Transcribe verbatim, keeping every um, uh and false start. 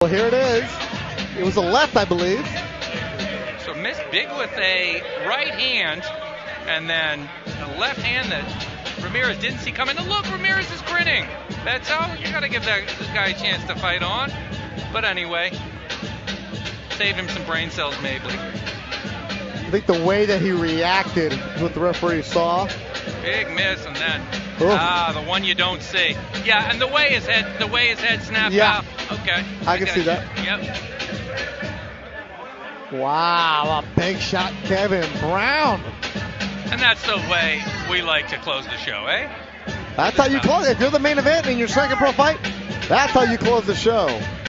Well, here it is. It was a left, I believe. So missed big with a right hand, and then a left hand that Ramirez didn't see coming. And look, Ramirez is grinning. That's how you got to give that this guy a chance to fight on. But anyway, saved him some brain cells, maybe. I think the way that he reacted is what the referee saw. Big miss, and then Oof. ah, the one you don't see. Yeah, and the way his head, the way his head snapped Yeah. out. Okay, I can got see you. that. Yep. Wow, a big shot, Kevin Brown. And that's the way we like to close the show, eh? That's how you close it. If you're the main event in your second pro fight, that's how you close the show.